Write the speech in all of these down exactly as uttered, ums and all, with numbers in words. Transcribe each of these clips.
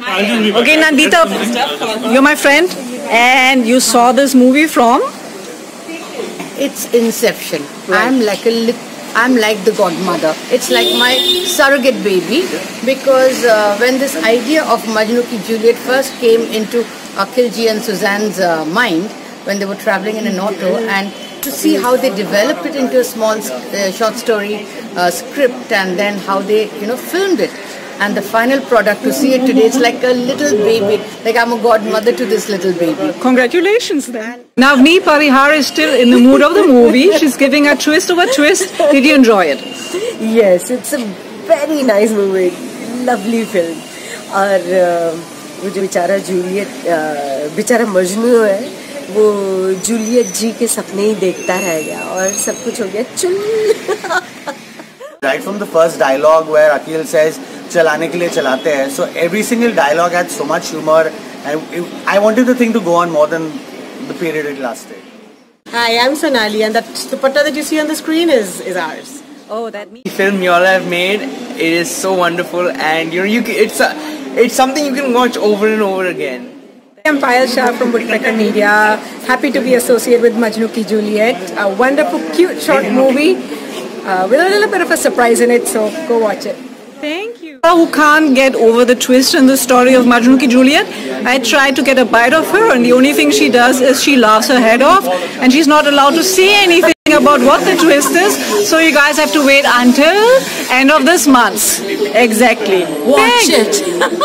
Okay, Nandita, you're my friend, and you saw this movie from? It's Inception. Right. I'm like a, I'm like the godmother. It's like my surrogate baby, because uh, when this idea of Majnu ki Juliet first came into Akhil ji and Suzanne's uh, mind, when they were traveling in an auto, and to see how they developed it into a small uh, short story uh, script, and then how they, you know, filmed it. And the final product, to see it today, it's like a little baby. Like I'm a godmother to this little baby. Congratulations then. Navni Parihar is still in the mood of the movie. She's giving a twist over twist. Did you enjoy it? Yes, it's a very nice movie. Lovely film. और वो जो बेचारा Juliet, बेचारा मजनू है, वो Juliet जी के सपने ही देखता रह गया और सब कुछ हो गया चुल. Right from the first dialogue where Akhil says चलाने के लिए चलाते हैं, so every single dialogue had so much humor, and I wanted the thing to go on more than the period it lasted. Hi, I'm Sonali, and that dupatta that you see on the screen is is ours. Oh, that means the film you all have made, it is so wonderful, and you know you can, it's a, it's something you can watch over and over again. I'm Shah from Woodpecker Media. Happy to be associated with Majnu ki Juliet, a wonderful, cute, short movie uh, with a little bit of a surprise in it. So go watch it. Thank you. Who can't get over the twist in the story of Majnu ki Juliet? I tried to get a bite of her, and the only thing she does is she laughs her head off, and she's not allowed to say anything about what the twist is. So you guys have to wait until end of this month. Exactly. Watch Thanks. it.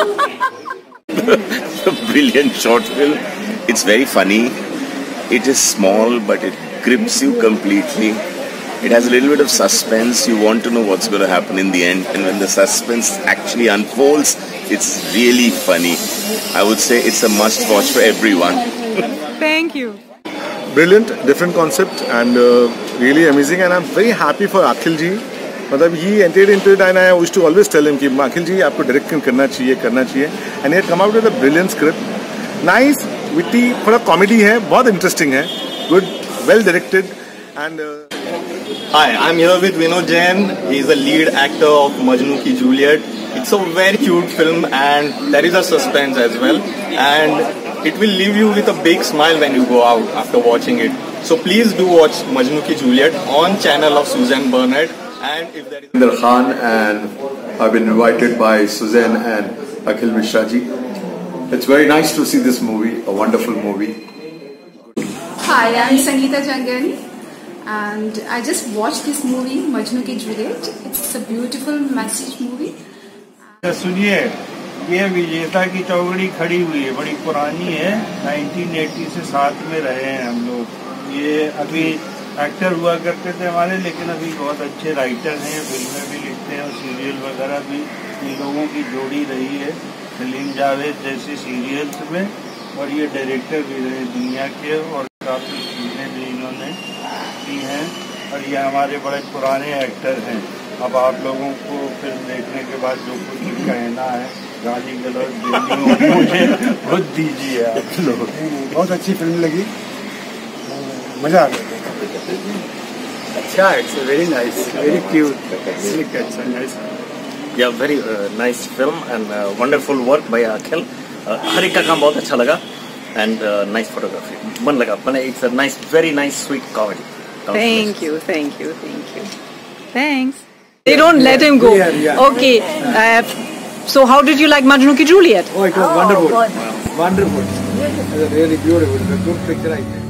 A brilliant short film. It's very funny. It is small, but it grips you completely. It has a little bit of suspense. You want to know what's going to happen in the end, and when the suspense actually unfolds, it's really funny. I would say it's a must watch for everyone. Thank you. Brilliant, different concept, and uh, really amazing, and I'm very happy for Akhil ji. मतलब he entered into it, and I used to always tell him कि Akhil ji आपको direct करना चाहिए, करना चाहिए, and he had come out with a brilliant script, nice, witty, थोड़ा comedy है, बहुत interesting है, good, well directed, and. Uh... Hi, I'm here with Vinod Jain. He's the lead actor of Majnu ki Juliet. It's a very cute film, and there is a suspense as well, and it will leave you with a big smile when you go out after watching it. So please do watch Majnu ki Juliet on channel of Suzanne Bernert. And if there is Lindner Khan, and I've been invited by Suzanne and Akhil Mishra ji. It's very nice to see this movie, a wonderful movie. Hi, I'm Sangeeta Jangani, and I just watched this movie, Majnu ki Juliet. It's a beautiful message movie. सुनिए, ये विजेता की चौकड़ी खड़ी हुई है, बड़ी पुरानी है, नाइनटीन एटी से साथ में रहे हैं हम लोग. ये अभी एक्टर हुआ करते थे हमारे, लेकिन अभी बहुत अच्छे राइटर हैं, फिल्में भी लिखते हैं और सीरियल वगैरह भी. इन लोगों की जोड़ी रही है सलीम जावेद जैसी सीरियल्स में, और ये डायरेक्टर भी रहे दुनिया के, और काफ़ी फिल्में भी इन्होंने की हैं, और ये हमारे बड़े पुराने एक्टर हैं. अब आप लोगों को फिल्म देखने के बाद जो कुछ कहना है, गाली गलौज देनी हो, मुझे खुद दीजिए आप लोग. बहुत अच्छी फिल्म लगी, मजा आ गया. अच्छा, it's very nice, very cute, very अच्छा, nice. Yeah, very uh, nice film and uh, wonderful work by Akhil. Uh, हर एक का काम बहुत अच्छा लगा, and uh, nice photography. मन लगा, मैंने it's a nice, very nice, sweet comedy. Thank you, thank you, thank you. Thanks. They don't let him go. Yeah, yeah. Okay. Uh, so how did you like Majnu ki Juliet? Oh, it was oh, wonderful. Wow. Wonderful. It was really beautiful. It was a good picture, I think.